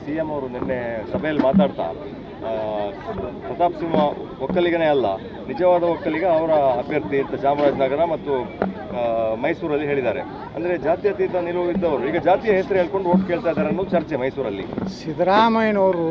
CM ಅವರು ನಿನ್ನೆ ಸಭೆಯಲ್ಲಿ ಮಾತಾಡ್ತಾ ಪ್ರತಾಪ್ ಸಿಂಹ ಒಕ್ಕಲಿಗನೇ ಅಲ್ಲ, ನಿಜವಾದ ಒಕ್ಕಲಿಗ ಅವರ ಅಭ್ಯರ್ಥಿ ಅಂತ ಚಾಮರಾಜನಗರ ಮತ್ತು ಮೈಸೂರಲ್ಲಿ ಹೇಳಿದ್ದಾರೆ. ಅಂದರೆ ಜಾತ್ಯತೀತ ನಿಲುವು ಇದ್ದವರು ಈಗ ಜಾತಿಯ ಹೆಸರು ಹೇಳ್ಕೊಂಡು ಓಟ್ ಕೇಳ್ತಾ ಇದ್ದಾರೆ ಅನ್ನೋ ಚರ್ಚೆ ಮೈಸೂರಲ್ಲಿ. ಸಿದ್ದರಾಮಯ್ಯನವರು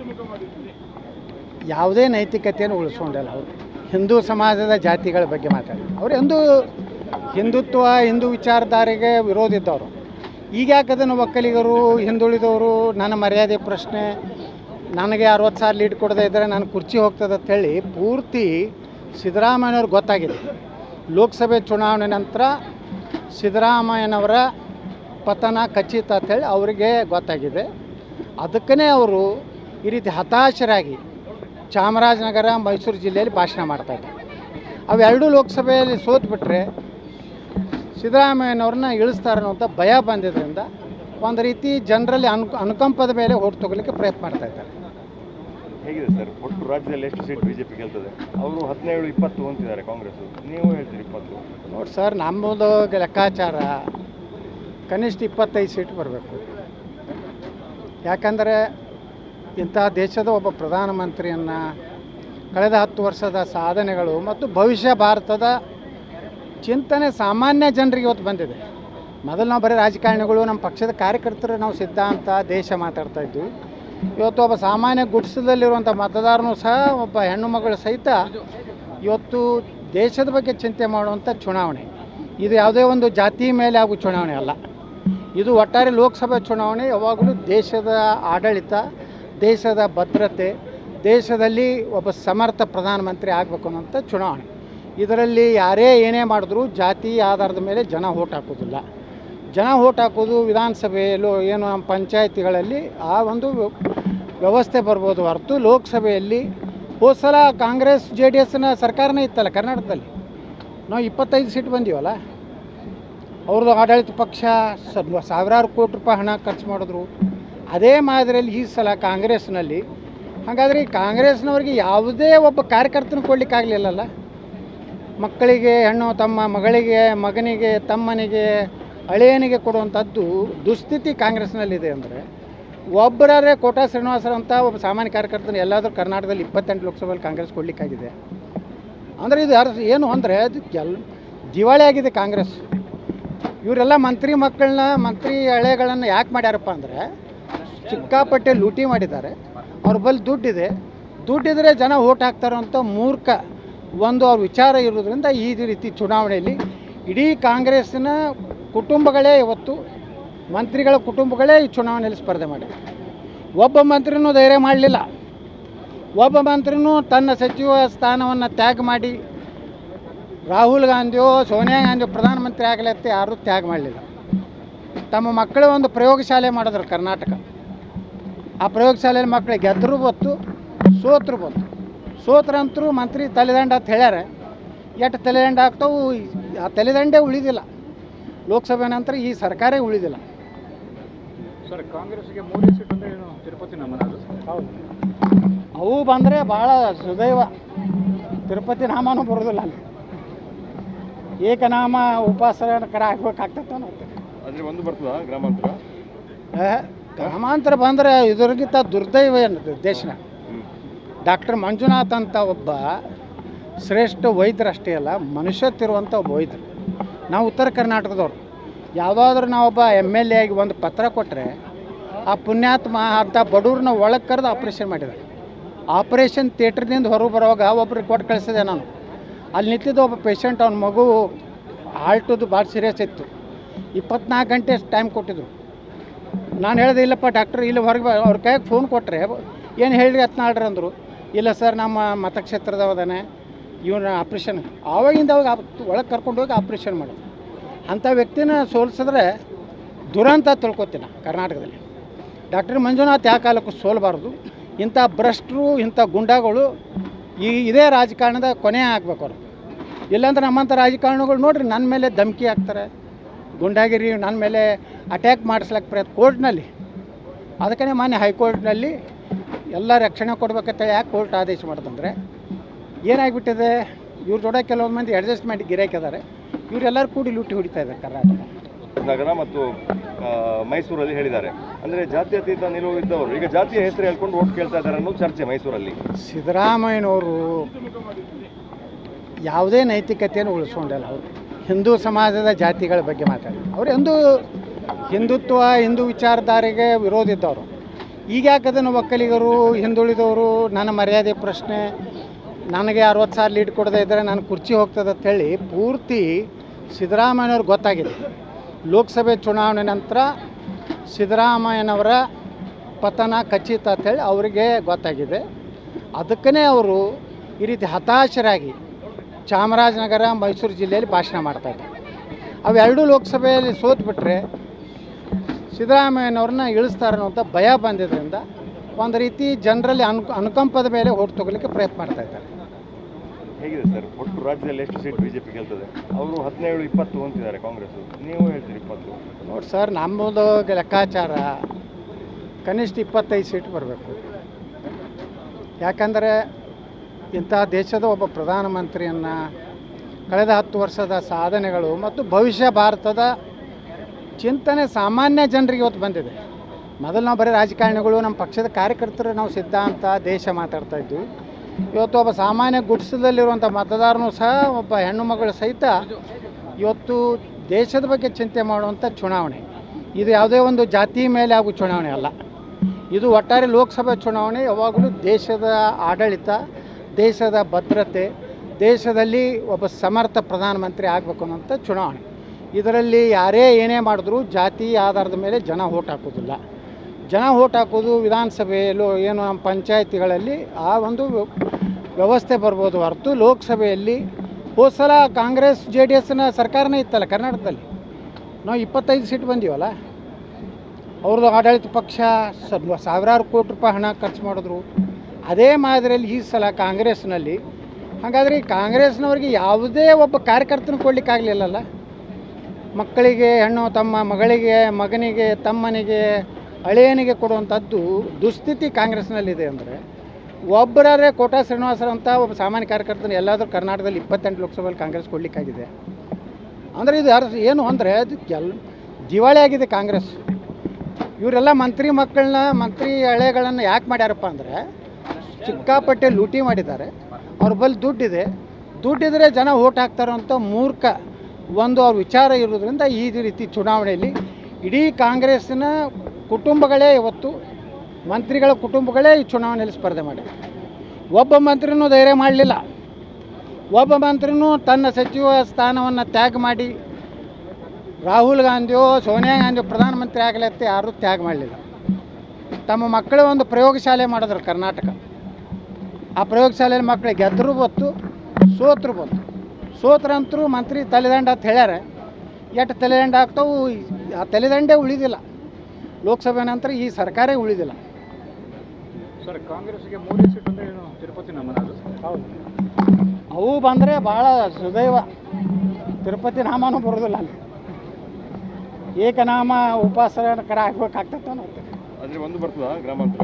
ಯಾವುದೇ ನೈತಿಕತೆಯನ್ನು ಉಳಿಸ್ಕೊಂಡಿಲ್ಲ. ಅವರು ಹಿಂದೂ ಸಮಾಜದ ಜಾತಿಗಳ ಬಗ್ಗೆ ಮಾತಾಡಿದ್ರು. ಅವರು ಹಿಂದುತ್ವ ಹಿಂದೂ ವಿಚಾರಧಾರೆಗೆ ವಿರೋಧ ಇದ್ದವರು. ಈಗ ಯಾಕದನ್ನು ಒಕ್ಕಲಿಗರು ಹಿಂದುಳಿದವರು ನನ್ನ ಮರ್ಯಾದೆ ಪ್ರಶ್ನೆ, ನನಗೆ 60 ಸಾವಿರ ಲೀಡ್ ಕೊಡದೇ ಇದ್ದರೆ ನಾನು ಕುರ್ಚಿ ಹೋಗ್ತದೆ ಅಂತೇಳಿ ಪೂರ್ತಿ ಸಿದ್ದರಾಮಯ್ಯನವ್ರಿಗೆ ಗೊತ್ತಾಗಿದೆ. ಲೋಕಸಭೆ ಚುನಾವಣೆ ನಂತರ ಸಿದ್ದರಾಮಯ್ಯನವರ ಪತನ ಖಚಿತ ಅಂತೇಳಿ ಅವರಿಗೆ ಗೊತ್ತಾಗಿದೆ. ಅದಕ್ಕೇ ಅವರು ಈ ರೀತಿ ಹತಾಶರಾಗಿ ಚಾಮರಾಜನಗರ ಮೈಸೂರು ಜಿಲ್ಲೆಯಲ್ಲಿ ಭಾಷಣ ಮಾಡ್ತಾಯಿದ್ದಾರೆ. ಅವೆರಡೂ ಲೋಕಸಭೆಯಲ್ಲಿ ಸೋತ್ಬಿಟ್ರೆ ಸಿದ್ದರಾಮಯ್ಯನವ್ರನ್ನ ಇಳಿಸ್ತಾರೆ ಅನ್ನೋಂಥ ಭಯ ಬಂದಿದ್ದರಿಂದ ಒಂದು ರೀತಿ ಜನರಲ್ಲಿ ಅನುಕಂಪದ ಮೇಲೆ ಓಟ್ ತಗೊಳ್ಳಿಕ್ಕೆ ಪ್ರಯತ್ನ ಮಾಡ್ತಾ ಇದ್ದಾರೆ. ಹೇಗಿದೆ ಸರ್, ಒಟ್ಟು ರಾಜ್ಯದಲ್ಲಿ ಎಷ್ಟು ಸೀಟ್ ಬಿಜೆಪಿ ಗೆಲ್ತದೆ? ಅವರು 17-20 ಅಂತಿದ್ದಾರೆ ಕಾಂಗ್ರೆಸ್, ನೀವು ಹೇಳ್ತೀರಿ 20. ನೋಡಿ ಸರ್, ನಮ್ಮದು ಲೆಕ್ಕಾಚಾರ ಕನಿಷ್ಠ 25 ಸೀಟ್ ಬರಬೇಕು. ಯಾಕಂದರೆ ಇಂಥ ದೇಶದ ಒಬ್ಬ ಪ್ರಧಾನಮಂತ್ರಿಯನ್ನು ಕಳೆದ 10 ವರ್ಷದ ಸಾಧನೆಗಳು ಮತ್ತು ಭವಿಷ್ಯ ಭಾರತದ ಚಿಂತನೆ ಸಾಮಾನ್ಯ ಜನರಿಗೆ ಇವತ್ತು ಬಂದಿದೆ. ಮೊದಲು ನಾವು ಬರೀ ರಾಜಕಾರಣಿಗಳು, ನಮ್ಮ ಪಕ್ಷದ ಕಾರ್ಯಕರ್ತರು, ನಾವು ಸಿದ್ಧಾಂತ ದೇಶ ಮಾತಾಡ್ತಾ ಇದ್ವಿ. ಇವತ್ತು ಒಬ್ಬ ಸಾಮಾನ್ಯ ಗುಡಿಸಲಲ್ಲಿರುವಂಥ ಮತದಾರನೂ ಸಹ, ಒಬ್ಬ ಹೆಣ್ಣು ಮಗಳು ಸಹಿತ ಇವತ್ತು ದೇಶದ ಬಗ್ಗೆ ಚಿಂತೆ ಮಾಡುವಂಥ ಚುನಾವಣೆ ಇದು. ಯಾವುದೇ ಒಂದು ಜಾತಿ ಮೇಲೆ ಆಗೋ ಚುನಾವಣೆ ಅಲ್ಲ ಇದು. ಒಟ್ಟಾರೆ ಲೋಕಸಭೆ ಚುನಾವಣೆ ಯಾವಾಗಲೂ ದೇಶದ ಆಡಳಿತ, ದೇಶದ ಭದ್ರತೆ, ದೇಶದಲ್ಲಿ ಒಬ್ಬ ಸಮರ್ಥ ಪ್ರಧಾನಮಂತ್ರಿ ಆಗಬೇಕು ಅನ್ನೋಂಥ ಚುನಾವಣೆ. ಇದರಲ್ಲಿ ಯಾರೇ ಏನೇ ಮಾಡಿದ್ರೂ ಜಾತಿ ಆಧಾರದ ಮೇಲೆ ಜನ ಓಟ್ ಹಾಕೋದಿಲ್ಲ. ಜನ ಓಟ್ ಹಾಕೋದು ವಿಧಾನಸಭೆಯಲ್ಲೂ ಏನು ನಮ್ಮ ಪಂಚಾಯತಿಗಳಲ್ಲಿ ಆ ಒಂದು ವ್ಯವಸ್ಥೆ ಬರ್ಬೋದು ಹೊರತು ಲೋಕಸಭೆಯಲ್ಲಿ ಹೋದ ಸಲ ಕಾಂಗ್ರೆಸ್ JDSನ ಸರ್ಕಾರನೇ ಇತ್ತಲ್ಲ ಕರ್ನಾಟಕದಲ್ಲಿ. ನಾವು 25 ಸೀಟ್ ಬಂದೀವಲ್ಲ. ಅವ್ರದ್ದು ಆಡಳಿತ ಪಕ್ಷ ಸಾವಿರಾರು ಕೋಟಿ ರೂಪಾಯಿ ಹಣ ಖರ್ಚು ಮಾಡಿದ್ರು. ಅದೇ ಮಾದರಿಯಲ್ಲಿ ಈ ಸಲ ಕಾಂಗ್ರೆಸ್ನಲ್ಲಿ. ಹಾಗಾದರೆ ಈ ಕಾಂಗ್ರೆಸ್ನವ್ರಿಗೆ ಯಾವುದೇ ಒಬ್ಬ ಕಾರ್ಯಕರ್ತನ ಕೊಡಲಿಕ್ಕಾಗಲಿಲ್ಲಲ್ಲ. ಮಕ್ಕಳಿಗೆ ಹೆಣ್ಣು ತಮ್ಮ ಮಗಳಿಗೆ, ಮಗನಿಗೆ, ತಮ್ಮನಿಗೆ, ಅಳಿಯನಿಗೆ ಕೊಡುವಂಥದ್ದು ದುಸ್ಥಿತಿ ಕಾಂಗ್ರೆಸ್ನಲ್ಲಿದೆ. ಅಂದರೆ ಒಬ್ಬರೇ ಕೋಟಾ ಶ್ರೀನಿವಾಸರಂಥ ಒಬ್ಬ ಸಾಮಾನ್ಯ ಕಾರ್ಯಕರ್ತನ ಎಲ್ಲಾದರೂ ಕರ್ನಾಟಕದಲ್ಲಿ 28 ಲೋಕಸಭೆಯಲ್ಲಿ ಕಾಂಗ್ರೆಸ್ ಕೊಡಲಿಕ್ಕಾಗಿದೆ. ಅಂದರೆ ಇದು ಏನು ಅಂದರೆ ಅದು ದಿವಾಳಿ ಆಗಿದೆ ಕಾಂಗ್ರೆಸ್. ಇವರೆಲ್ಲ ಮಂತ್ರಿ ಮಕ್ಕಳನ್ನ, ಮಂತ್ರಿ ಹಳೆಗಳನ್ನು ಯಾಕೆ ಮಾಡ್ಯಾರಪ್ಪ ಅಂದರೆ ಸಿಕ್ಕಾಪಟ್ಟೆ ಲೂಟಿ ಮಾಡಿದ್ದಾರೆ. ಅವ್ರ ಬಳಿ ದುಡ್ಡಿದ್ರೆ ಜನ ಓಟ್ ಹಾಕ್ತಾರೋ ಅಂತ ಮೂರ್ಖ ಒಂದು ಅವ್ರ ವಿಚಾರ ಇರೋದ್ರಿಂದ ಈ ರೀತಿ ಚುನಾವಣೆಯಲ್ಲಿ ಇಡೀ ಕಾಂಗ್ರೆಸ್ಸಿನ ಕುಟುಂಬಗಳೇ, ಇವತ್ತು ಮಂತ್ರಿಗಳ ಕುಟುಂಬಗಳೇ ಈ ಚುನಾವಣೆಯಲ್ಲಿ ಸ್ಪರ್ಧೆ ಮಾಡಿ. ಒಬ್ಬ ಮಂತ್ರಿನೂ ಧೈರ್ಯ ಮಾಡಲಿಲ್ಲ. ಒಬ್ಬ ಮಂತ್ರಿನೂ ತನ್ನ ಸಚಿವ ಸ್ಥಾನವನ್ನು ತ್ಯಾಗ ಮಾಡಿ ರಾಹುಲ್ ಗಾಂಧಿಯೋ ಸೋನಿಯಾ ಗಾಂಧಿಯೋ ಪ್ರಧಾನಮಂತ್ರಿ ಆಗಲತ್ತೆ ಯಾರೂ ತ್ಯಾಗ ಮಾಡಲಿಲ್ಲ. ತಮ್ಮ ಮಕ್ಕಳ ಒಂದು ಪ್ರಯೋಗಶಾಲೆ ಮಾಡಿದ್ರು ಕರ್ನಾಟಕ. ಆ ಪ್ರಯೋಗಶಾಲೆಯಲ್ಲಿ ಮಕ್ಕಳಿಗೆ ಗೆದ್ದರೂ ಬತ್ತು, ಸೋತರು ಬತ್ತು. ಸೋತ್ರಂತರೂ ಮಂತ್ರಿ ತಲೆದಂಡ ಅಂತ ಹೇಳ್ಯಾರ. ಎಷ್ಟು ತಲೆದಂಡ ಆಗ್ತಾವು, ಆ ತಲೆದಂಡೇ ಉಳಿದಿಲ್ಲ. ಲೋಕಸಭೆ ನಂತರ ಈ ಸರ್ಕಾರೇ ಉಳಿದಿಲ್ಲ. ಸರ್, ಕಾಂಗ್ರೆಸ್ಗೆ 3 ಸೀಟ್ ಅಂದರೆ ಏನು ತಿರುಪತಿ ನಮ್ಮದು? ಹೌದು, ಅವು ಬಂದರೆ ಭಾಳ ಸುದೈವ. ತಿರುಪತಿ ನಾಮನೂ ಬರೋದಿಲ್ಲ ಅಲ್ಲಿ. ಏಕನಾಮ ಉಪಾಸಕರ ಆಗ್ಬೇಕಾಗ್ತದೆ ಅನ್ನೋದು. ಅಂದರೆ ಒಂದು ಬರ್ತದ ಗ್ರಾಮಾಂತರ? ಗ್ರಾಮಾಂತರ ಬಂದರೆ ಇದರಿಗಿಂತ ದುರ್ದೈವ ಏನದು ದೇಶನ. ಡಾಕ್ಟರ್ ಮಂಜುನಾಥ್ ಅಂತ ಒಬ್ಬ ಶ್ರೇಷ್ಠ ವೈದ್ಯರಷ್ಟೇ ಅಲ್ಲ, ಮನುಷ್ಯತ್ತಿರುವಂಥ ಒಬ್ಬ ವೈದ್ಯರು. ನಾವು ಉತ್ತರ ಕರ್ನಾಟಕದವ್ರು. ಯಾವುದಾದ್ರೂ ನಾವೊಬ್ಬ MLA ಆಗಿ ಒಂದು ಪತ್ರ ಕೊಟ್ಟರೆ ಆ ಪುಣ್ಯಾತ್ಮ ಅಂತ ಬಡವ್ರನ್ನ ಒಳಗೆ ಕರೆದು ಆಪ್ರೇಷನ್ ಮಾಡಿದ್ದಾರೆ. ಆಪ್ರೇಷನ್ ಥಿಯೇಟ್ರ್ನಿಂದ ಹೊರಗೆ ಬರುವಾಗ ಒಬ್ರಿಗೆ ಕೊಟ್ಟು ಕಳಿಸಿದೆ ನಾನು. ಅಲ್ಲಿ ನಿಂತಿದ್ದ ಒಬ್ಬ ಪೇಷಂಟ್, ಅವ್ನ ಮಗು ಹಾರ್ಟದು ಭಾಳ ಸೀರಿಯಸ್ ಇತ್ತು. 24 ಗಂಟೆ ಟೈಮ್ ಕೊಟ್ಟಿದ್ರು. ನಾನು ಹೇಳಿದೆ, ಇಲ್ಲಪ್ಪ ಡಾಕ್ಟ್ರ್ ಇಲ್ಲಿ ಹೊರಗೆ ಅವ್ರ ಕೈಗೆ ಫೋನ್ ಕೊಟ್ಟರೆ ಏನು ಹೇಳ್ರಿ ಹತ್ನಾಳ್ರಿ ಅಂದರು. ಇಲ್ಲ ಸರ್, ನಮ್ಮ ಮತಕ್ಷೇತ್ರದವದಾನೆ, ಇವನ ಆಪ್ರೇಷನ್ ಆವಾಗಿಂದ ಅವಾಗ ಒಳಗೆ ಕರ್ಕೊಂಡು ಹೋಗಿ ಆಪ್ರೇಷನ್ ಮಾಡೋದು. ಅಂಥ ವ್ಯಕ್ತಿನ ಸೋಲಿಸಿದ್ರೆ ದುರಂತ ತಿಳ್ಕೊತೀನಿ ಕರ್ನಾಟಕದಲ್ಲಿ. ಡಾಕ್ಟರ್ ಮಂಜುನಾಥ್ ಯಾವ ಕಾಲಕ್ಕೂ ಸೋಲಬಾರ್ದು. ಇಂಥ ಭ್ರಷ್ಟರು, ಇಂಥ ಗುಂಡಾಗಳು ಇದೇ ರಾಜಕಾರಣದ ಕೊನೆ ಆಗಬೇಕು ಅವರು. ಇಲ್ಲಾಂದ್ರೆ ನಮ್ಮಂಥ ರಾಜಕಾರಣಿಗಳು ನೋಡಿರಿ ನನ್ನ ಮೇಲೆ ಧಮಕಿ ಹಾಕ್ತಾರೆ, ಗುಂಡಾಗಿರಿ ನನ್ನ ಮೇಲೆ ಅಟ್ಯಾಕ್ ಮಾಡಿಸ್ಲಿಕ್ಕೆ ಪ್ರಯತ್ನ ಕೋರ್ಟ್ನಲ್ಲಿ. ಅದಕ್ಕೇ ಮಾನ್ಯ ಹೈಕೋರ್ಟ್ನಲ್ಲಿ ಎಲ್ಲ ರಕ್ಷಣೆ ಕೊಡ್ಬೇಕಂತೇಳಿ ಯಾಕೆ ಕೋರ್ಟ್ ಆದೇಶ ಮಾಡ್ತಂದರೆ ಏನಾಗಿಬಿಟ್ಟಿದೆ, ಇವ್ರ ಜೋಡ ಕೆಲವೊಂದು ಮಂದಿ ಅಡ್ಜಸ್ಟ್ಮೆಂಟ್ ಗಿರಾಕಿದ್ದಾರೆ. ಇವರೆಲ್ಲರೂ ಕೂಡಿ ಲೂಟಿ ಹೊಡಿತಾ ಇದ್ದಾರೆ ಕರ್ನಾಟಕ. ನಗರ ಮತ್ತು ಮೈಸೂರಲ್ಲಿ ಹೇಳಿದ್ದಾರೆ. ಅಂದರೆ ಜಾತ್ಯತೀತ ನಿಲುವು ಇದ್ದವರು ಈಗ ಜಾತಿಯ ಹೆಸರು ಹೇಳ್ಕೊಂಡು ಓಟ್ ಕೇಳ್ತಾ ಇದ್ದಾರೆ ಅನ್ನೋ ಚರ್ಚೆ ಮೈಸೂರಲ್ಲಿ. ಸಿದ್ದರಾಮಯ್ಯನವರು ಯಾವುದೇ ನೈತಿಕತೆಯನ್ನು ಉಳಿಸ್ಕೊಂಡಿಲ್ಲ. ಅವರು ಹಿಂದೂ ಸಮಾಜದ ಜಾತಿಗಳ ಬಗ್ಗೆ ಮಾತಾಡಿದ್ರು. ಅವರು ಹಿಂದುತ್ವ ಹಿಂದೂ ವಿಚಾರಧಾರೆಗೆ ವಿರೋಧ ಇದ್ದವರು. ಈಗ ಯಾಕೆ ಅದನ್ನು ಒಕ್ಕಲಿಗರು ಹಿಂದುಳಿದವರು ನನ್ನ ಮರ್ಯಾದೆ ಪ್ರಶ್ನೆ, ನನಗೆ 60 ಸಾವಿರ ಲೀಡ್ ಕೊಡದೇ ಇದ್ದರೆ ನನ್ನ ಕುರ್ಚಿ ಹೋಗ್ತದೆ ಅಂತೇಳಿ ಪೂರ್ತಿ ಸಿದ್ದರಾಮಯ್ಯನವ್ರಿಗೆ ಗೊತ್ತಾಗಿದೆ. ಲೋಕಸಭೆ ಚುನಾವಣೆ ನಂತರ ಸಿದ್ದರಾಮಯ್ಯನವರ ಪತನ ಖಚಿತ ಅಂತೇಳಿ ಅವರಿಗೆ ಗೊತ್ತಾಗಿದೆ. ಅದಕ್ಕೇ ಅವರು ಈ ರೀತಿ ಹತಾಶರಾಗಿ ಚಾಮರಾಜನಗರ ಮೈಸೂರು ಜಿಲ್ಲೆಯಲ್ಲಿ ಭಾಷಣ ಮಾಡ್ತಾಯಿದ್ದಾರೆ. ಅವೆರಡೂ ಲೋಕಸಭೆಯಲ್ಲಿ ಸೋತ್ಬಿಟ್ರೆ ಸಿದ್ದರಾಮಯ್ಯನವ್ರನ್ನ ಇಳಿಸ್ತಾರೆ ಅನ್ನೋಂಥ ಭಯ ಬಂದಿದ್ದರಿಂದ ಒಂದು ರೀತಿ ಜನರಲ್ಲಿ ಅನುಕಂಪದ ಮೇಲೆ ಓಟ್ ತಗೊಳ್ಳಿಕ್ಕೆ ಪ್ರಯತ್ನ ಮಾಡ್ತಾಯಿದ್ದಾರೆ. ಹೇಗಿದೆ ಸರ್, ಒಟ್ಟು ರಾಜ್ಯದಲ್ಲಿ ಎಷ್ಟು ಸೀಟ್ ಬಿಜೆಪಿ ಗೆಲ್ತದೆ? ಅವರು 17-20 ಅಂತಿದ್ದಾರೆ ಕಾಂಗ್ರೆಸ್, ನೀವು ಹೇಳ್ತೀರಿ 20. ನೋಡಿ ಸರ್, ನಮ್ಮದು ಲೆಕ್ಕಾಚಾರ ಕನಿಷ್ಠ 25 ಸೀಟ್ ಬರಬೇಕು. ಯಾಕಂದರೆ ಇಂಥ ದೇಶದ ಒಬ್ಬ ಪ್ರಧಾನಮಂತ್ರಿಯನ್ನು ಕಳೆದ 10 ವರ್ಷದ ಸಾಧನೆಗಳು ಮತ್ತು ಭವಿಷ್ಯ ಭಾರತದ ಚಿಂತನೆ ಸಾಮಾನ್ಯ ಜನರಿಗೆ ಇವತ್ತು ಬಂದಿದೆ. ಮೊದಲು ನಾವು ಬರೀ ರಾಜಕಾರಣಿಗಳು, ನಮ್ಮ ಪಕ್ಷದ ಕಾರ್ಯಕರ್ತರು ನಾವು ಸಿದ್ಧಾಂತ ದೇಶ ಮಾತಾಡ್ತಾ ಇದ್ವಿ. ಇವತ್ತು ಒಬ್ಬ ಸಾಮಾನ್ಯ ಗುಡಿಸಲಲ್ಲಿರುವಂಥ ಮತದಾರನೂ ಸಹ ಒಬ್ಬ ಹೆಣ್ಣು ಮಗಳು ಸಹಿತ ಇವತ್ತು ದೇಶದ ಬಗ್ಗೆ ಚಿಂತೆ ಮಾಡುವಂಥ ಚುನಾವಣೆ ಇದು. ಯಾವುದೇ ಒಂದು ಜಾತಿ ಮೇಲೆ ಆಗೋ ಚುನಾವಣೆ ಅಲ್ಲ ಇದು. ಒಟ್ಟಾರೆ ಲೋಕಸಭಾ ಚುನಾವಣೆ ಯಾವಾಗಲೂ ದೇಶದ ಆಡಳಿತ, ದೇಶದ ಭದ್ರತೆ, ದೇಶದಲ್ಲಿ ಒಬ್ಬ ಸಮರ್ಥ ಪ್ರಧಾನಮಂತ್ರಿ ಆಗಬೇಕು ಅನ್ನೋಂಥ ಚುನಾವಣೆ. ಇದರಲ್ಲಿ ಯಾರೇ ಏನೇ ಮಾಡಿದ್ರೂ ಜಾತಿ ಆಧಾರದ ಮೇಲೆ ಜನ ಓಟ್ ಹಾಕೋದಿಲ್ಲ. ಜನ ಓಟ್ ಹಾಕೋದು ವಿಧಾನಸಭೆಯಲ್ಲೂ ಏನು ನಮ್ಮ ಪಂಚಾಯತಿಗಳಲ್ಲಿ ಆ ಒಂದು ವ್ಯವಸ್ಥೆ ಬರ್ಬೋದು ಹೊರತು ಲೋಕಸಭೆಯಲ್ಲಿ ಹೋದ ಸಲ ಕಾಂಗ್ರೆಸ್ JDSನ ಸರ್ಕಾರನೇ ಇತ್ತಲ್ಲ ಕರ್ನಾಟಕದಲ್ಲಿ. ನಾವು 25 ಸೀಟ್ ಬಂದೀವಲ್ಲ. ಅವ್ರದ್ದು ಆಡಳಿತ ಪಕ್ಷ ಸಾವಿರಾರು ಕೋಟಿ ರೂಪಾಯಿ ಹಣ ಖರ್ಚು ಮಾಡಿದ್ರು. ಅದೇ ಮಾದರಿಯಲ್ಲಿ ಈ ಸಲ ಕಾಂಗ್ರೆಸ್ನಲ್ಲಿ. ಹಾಗಾದರೆ ಕಾಂಗ್ರೆಸ್ನವ್ರಿಗೆ ಯಾವುದೇ ಒಬ್ಬ ಕಾರ್ಯಕರ್ತನ ಕೊಡಲಿಕ್ಕಾಗಲಿಲ್ಲಲ್ಲ. ಮಕ್ಕಳಿಗೆ ಹೆಣ್ಣು ತಮ್ಮ ಮಗಳಿಗೆ, ಮಗನಿಗೆ, ತಮ್ಮನಿಗೆ, ಹಳೆಯನಿಗೆ ಕೊಡುವಂಥದ್ದು ದುಸ್ಥಿತಿ ಕಾಂಗ್ರೆಸ್ನಲ್ಲಿದೆ. ಅಂದರೆ ಒಬ್ಬರೇ ಕೋಟಾ ಶ್ರೀನಿವಾಸರಂಥ ಒಬ್ಬ ಸಾಮಾನ್ಯ ಕಾರ್ಯಕರ್ತನ ಎಲ್ಲಾದರೂ ಕರ್ನಾಟಕದಲ್ಲಿ 28 ಲೋಕಸಭೆಯಲ್ಲಿ ಕಾಂಗ್ರೆಸ್ ಕೊಡಲಿಕ್ಕಾಗಿದೆ. ಅಂದರೆ ಇದು ಏನು ಅಂದರೆ ಅದು ದಿವಾಳಿ ಆಗಿದೆ ಕಾಂಗ್ರೆಸ್. ಇವರೆಲ್ಲ ಮಂತ್ರಿ ಮಕ್ಕಳನ್ನ, ಮಂತ್ರಿ ಹಳೆಗಳನ್ನು ಯಾಕೆ ಮಾಡ್ಯಾರಪ್ಪ ಅಂದರೆ ಸಿಕ್ಕಾಪಟ್ಟೆ ಲೂಟಿ ಮಾಡಿದ್ದಾರೆ. ಅವ್ರ ಬಳಿ ದುಡ್ಡಿದೆ, ದುಡ್ಡಿದ್ರೆ ಜನ ಓಟ್ ಹಾಕ್ತಾರೋ ಅಂತ ಮೂರ್ಖ ಒಂದು ಅವ್ರ ವಿಚಾರ ಇರೋದ್ರಿಂದ ಈ ರೀತಿ ಚುನಾವಣೆಯಲ್ಲಿ ಇಡೀ ಕಾಂಗ್ರೆಸ್ಸಿನ ಕುಟುಂಬಗಳೇ ಇವತ್ತು ಮಂತ್ರಿಗಳ ಕುಟುಂಬಗಳೇ ಈ ಚುನಾವಣೆಯಲ್ಲಿ ಸ್ಪರ್ಧೆ ಮಾಡಿದೆ. ಒಬ್ಬ ಮಂತ್ರಿನೂ ಧೈರ್ಯ ಮಾಡಲಿಲ್ಲ. ಒಬ್ಬ ಮಂತ್ರಿನೂ ತನ್ನ ಸಚಿವ ಸ್ಥಾನವನ್ನು ತ್ಯಾಗ ಮಾಡಿ ರಾಹುಲ್ ಗಾಂಧಿಯೋ ಸೋನಿಯಾ ಗಾಂಧಿಯೋ ಪ್ರಧಾನಮಂತ್ರಿ ಆಗಲತ್ತೆ ಯಾರೂ ತ್ಯಾಗ ಮಾಡಲಿಲ್ಲ. ತಮ್ಮ ಮಕ್ಕಳ ಒಂದು ಪ್ರಯೋಗಶಾಲೆ ಮಾಡಿದ್ರು ಕರ್ನಾಟಕ. ಆ ಪ್ರಯೋಗಶಾಲೆಯಲ್ಲಿ ಮಕ್ಕಳಿಗೆ ಗೆದ್ದರೂ ಬಂತು, ಸೋತರು ಬಂತು. ಸೋತ್ರಂತರೂ ಮಂತ್ರಿ ತಲೆದಂಡ ಅಂತ ಹೇಳ್ಯಾರ. ಎಷ್ಟು ತಲೆದಂಡ ಆಗ್ತಾವು, ಆ ತಲೆದಂಡೇ ಉಳಿದಿಲ್ಲ. ಲೋಕಸಭೆ ನಂತರ ಈ ಸರ್ಕಾರ ಉಳಿದಿಲ್ಲ. ಸರ್, ಕಾಂಗ್ರೆಸ್ಗೆ 3 ಸೀಟ್ ಅಂದರೆ ಏನು ತಿರುಪತಿ ನಮ್ಮದು? ಹೌದು, ಅವು ಬಂದರೆ ಭಾಳ ಸುದೈವ. ತಿರುಪತಿ ನಾಮನೂ ಬರೋದಿಲ್ಲ ಅಲ್ಲಿ. ಏಕನಾಮ ಉಪಾಸಕರ ಆಗ್ಬೇಕಾಗ್ತದೆ ಅನ್ನೋದು. ಅಂದರೆ ಒಂದು ಬರ್ತದ ಗ್ರಾಮಾಂತರ?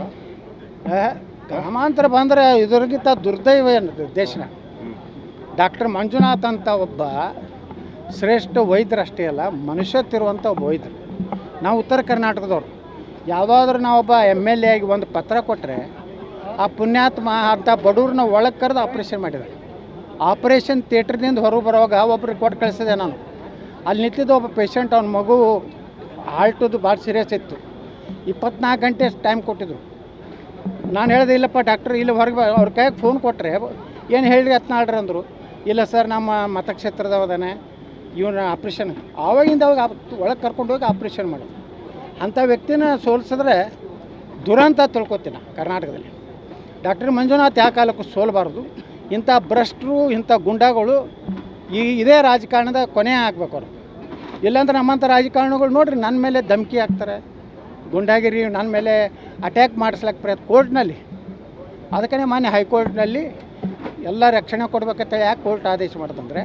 ಗ್ರಾಮಾಂತರ ಬಂದರೆ ಇದರಿಗಿಂತ ದುರ್ದೈವ ಏನು ದೇಶನ. ಡಾಕ್ಟರ್ ಮಂಜುನಾಥ್ ಅಂತ ಒಬ್ಬ ಶ್ರೇಷ್ಠ ವೈದ್ಯರಷ್ಟೇ ಅಲ್ಲ, ಮನುಷ್ಯತ್ತಿರುವಂಥ ಒಬ್ಬ ವೈದ್ಯರು. ನಾವು ಉತ್ತರ ಕರ್ನಾಟಕದವ್ರು. ಯಾವುದಾದ್ರೂ ನಾವೊಬ್ಬ MLA ಆಗಿ ಒಂದು ಪತ್ರ ಕೊಟ್ಟರೆ ಆ ಪುಣ್ಯಾತ್ಮ ಅಂಥ ಬಡವ್ರನ್ನ ಒಳಗೆ ಕರೆದು ಆಪ್ರೇಷನ್ ಮಾಡಿದ್ದಾರೆ. ಆಪ್ರೇಷನ್ ಥಿಯೇಟ್ರ್ದಿಂದ ಹೊರಗೆ ಬರುವಾಗ ಒಬ್ರಿಗೆ ಕೊಟ್ಟು ಕಳಿಸಿದೆ ನಾನು. ಅಲ್ಲಿ ನಿಂತಿದ್ದು ಒಬ್ಬ ಪೇಷಂಟ್, ಅವ್ನ ಮಗು ಹಾಲ್ಟದು ಭಾಳ ಸೀರಿಯಸ್ ಇತ್ತು. 24 ಗಂಟೆ ಟೈಮ್ ಕೊಟ್ಟಿದ್ರು. ನಾನು ಹೇಳಿದೆ, ಇಲ್ಲಪ್ಪ ಡಾಕ್ಟ್ರ್ ಇಲ್ಲಿ ಹೊರಗೆ ಅವ್ರ ಕೈಗೆ ಫೋನ್ ಕೊಟ್ಟರೆ ಏನು ಹೇಳಿ ಹತ್ನಾಳ್ರಿ ಅಂದರು. ಇಲ್ಲ ಸರ್, ನಮ್ಮ ಮತಕ್ಷೇತ್ರದವದಾನೆ, ಇವನ ಆಪ್ರೇಷನ್ ಆವಾಗಿಂದ ಅವಾಗ ಒಳಗೆ ಕರ್ಕೊಂಡು ಹೋಗಿ ಆಪ್ರೇಷನ್ ಮಾಡೋದು. ಅಂಥ ವ್ಯಕ್ತಿನ ಸೋಲಿಸಿದ್ರೆ ದುರಂತ ತಿಳ್ಕೊತೀನಿ ಕರ್ನಾಟಕದಲ್ಲಿ. ಡಾಕ್ಟರ್ ಮಂಜುನಾಥ್ ಯಾವ ಕಾಲಕ್ಕೂ ಸೋಲಬಾರ್ದು. ಇಂಥ ಭ್ರಷ್ಟರು, ಇಂಥ ಗುಂಡಾಗಳು ಇದೇ ರಾಜಕಾರಣದ ಕೊನೆ ಆಗಬೇಕು ಅವರು. ಇಲ್ಲಾಂದ್ರೆ ನಮ್ಮಂಥ ರಾಜಕಾರಣಿಗಳು ನೋಡಿರಿ ನನ್ನ ಮೇಲೆ ಧಮಕಿ ಹಾಕ್ತಾರೆ, ಗುಂಡಾಗಿರಿ, ನನ್ನ ಮೇಲೆ ಅಟ್ಯಾಕ್ ಮಾಡಿಸ್ಲಿಕ್ಕೆ ಪ್ರಯತ್ನ ಕೋರ್ಟ್ನಲ್ಲಿ. ಅದಕ್ಕೇ ಮಾನ್ಯ ಹೈಕೋರ್ಟ್ನಲ್ಲಿ ಎಲ್ಲ ರಕ್ಷಣೆ ಕೊಡ್ಬೇಕಂತೇಳಿ ಯಾಕೆ ಕೋರ್ಟ್ ಆದೇಶ ಮಾಡ್ತಂದರೆ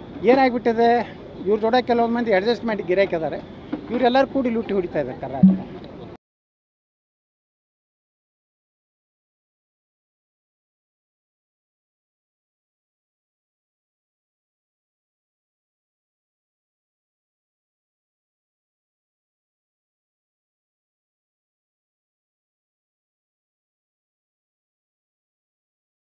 ಏನಾಗಿಬಿಟ್ಟಿದೆ, ಇವ್ರ ಜೊತೆ ಕೆಲವೊಂದು ಮಂದಿ ಅಡ್ಜಸ್ಟ್ಮೆಂಟ್ ಗಿರಾಕಿದ್ದಾರೆ. ಇವರೆಲ್ಲರೂ ಕೂಡಿ ಲೂಟಿ ಹೊಡಿತಾ ಇದ್ದಾರೆ ಕರ್ನಾಟಕ.